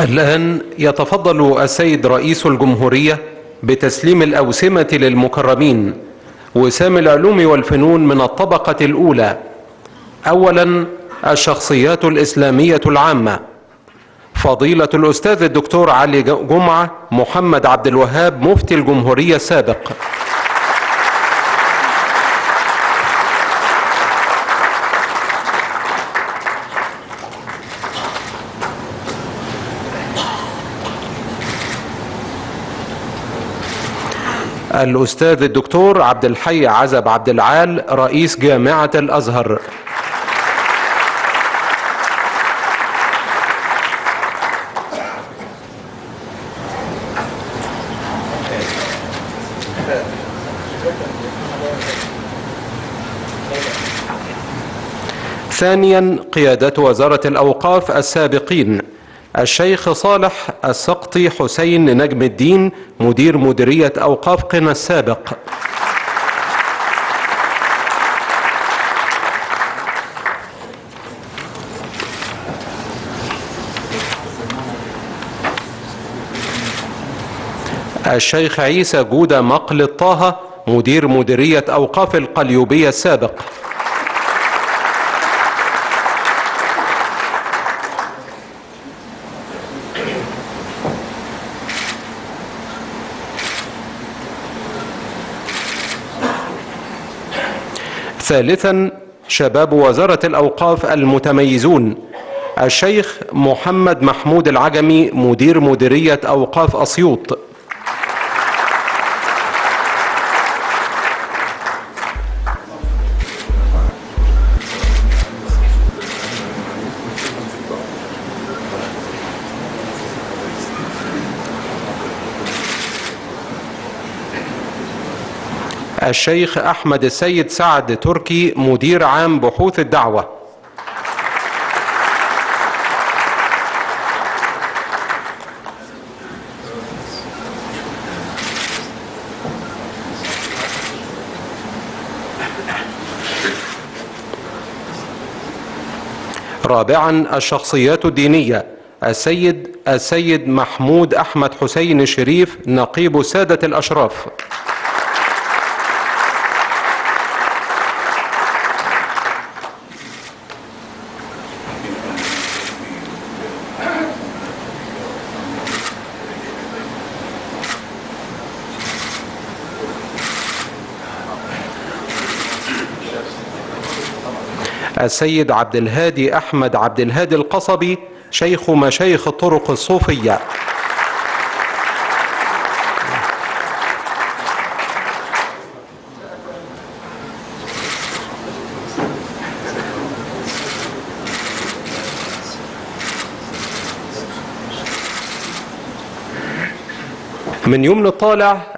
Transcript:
الآن يتفضل السيد رئيس الجمهورية بتسليم الأوسمة للمكرمين وسام العلوم والفنون من الطبقة الأولى. أولا الشخصيات الإسلامية العامة، فضيلة الأستاذ الدكتور علي جمعة محمد عبد الوهاب مفتي الجمهورية السابق. الأستاذ الدكتور عبد الحي عزب عبد العال رئيس جامعة الأزهر. ثانيا قيادة وزارة الأوقاف السابقين، الشيخ صالح السقطي حسين نجم الدين مدير مديرية أوقاف قنا السابق. الشيخ عيسى جودة مقل طه مدير مديرية أوقاف القليوبية السابق. ثالثا شباب وزارة الأوقاف المتميزون، الشيخ محمد محمود العجمي مدير مديرية أوقاف أسيوط. الشيخ أحمد السيد سعد تركي مدير عام بحوث الدعوة. رابعا الشخصيات الدينية، السيد محمود أحمد حسين الشريف نقيب سادة الأشراف. السيد عبد الهادي أحمد عبد الهادي القصبي شيخ مشايخ الطرق الصوفية. من يمن الطالع